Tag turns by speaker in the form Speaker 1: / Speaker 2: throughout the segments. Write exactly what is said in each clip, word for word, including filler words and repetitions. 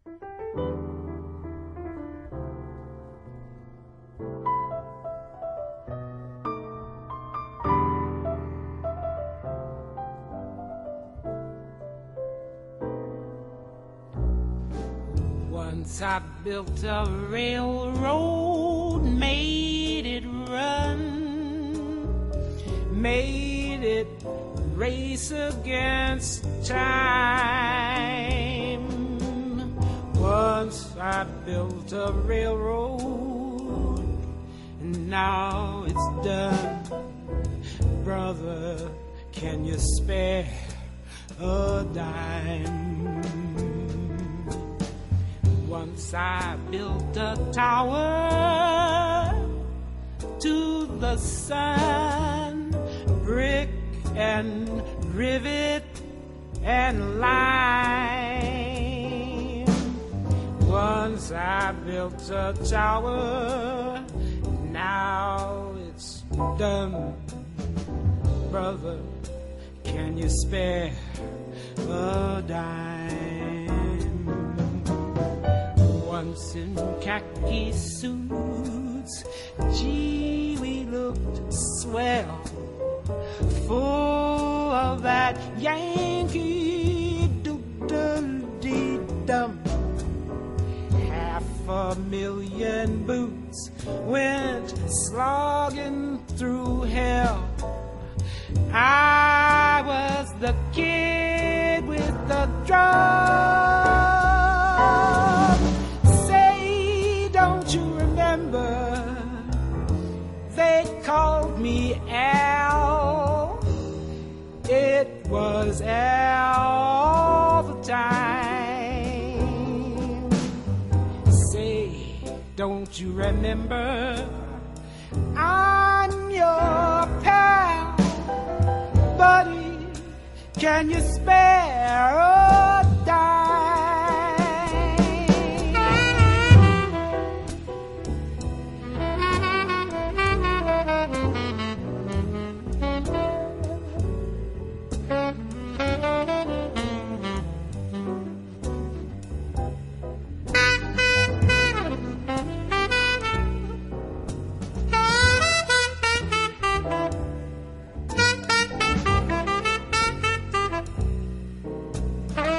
Speaker 1: Once I built a railroad, made it run, made it race against time. Once I built a railroad, and now it's done. Brother, can you spare a dime? Once I built a tower to the sun, brick and rivet and lime. Once I built a tower, now it's done. Brother, can you spare a dime? Once in khaki suits, gee, we looked swell, full of that Yankee doodle-dee-dum. Half a million boots went slogging through hell. I was the kid with the drum. Say, don't you remember? They called me Al. It was Al all the time. Say, don't you remember? I'm your pal, buddy. Can you spare a dime?
Speaker 2: Bye.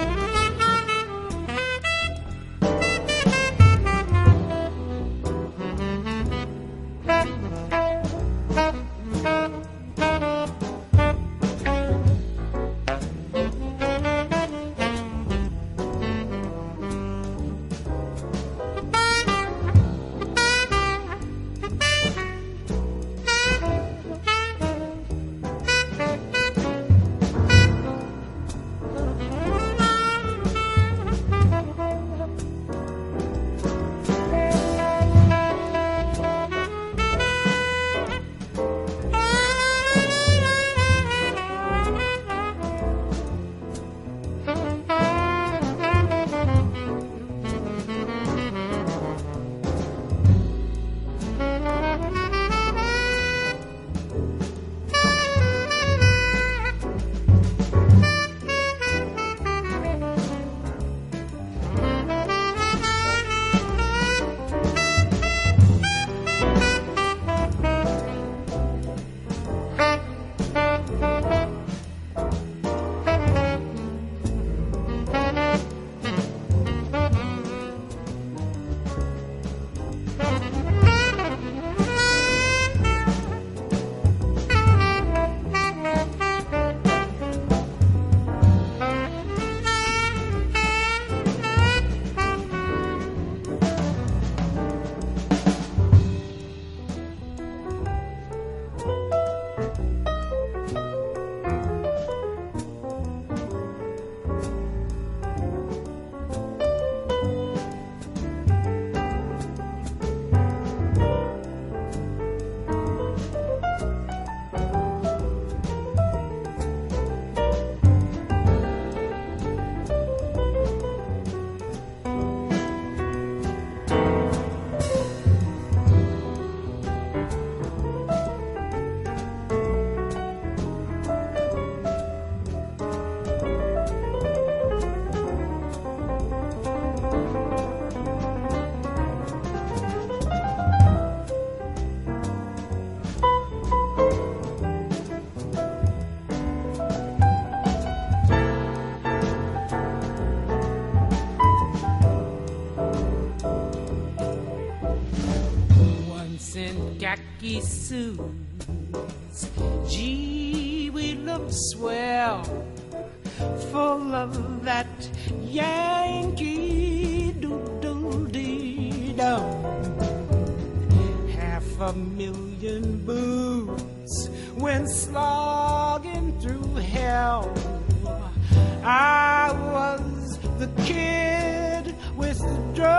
Speaker 1: Yankee suits. Gee, we look swell, full of that Yankee doodle-dee-dum. Half a million boots went slogging through hell. I was the kid with the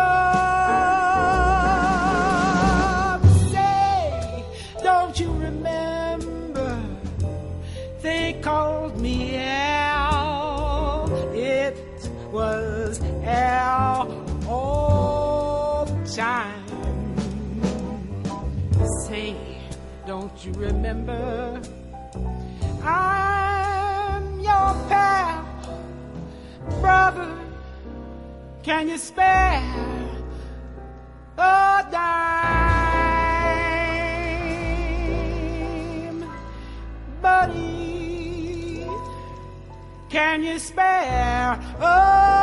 Speaker 1: drum. Say, don't you remember they called me Al? It was Al all the time. Say, don't you remember I'm your pal, brother? Can you spare a dime, buddy? Can you spare a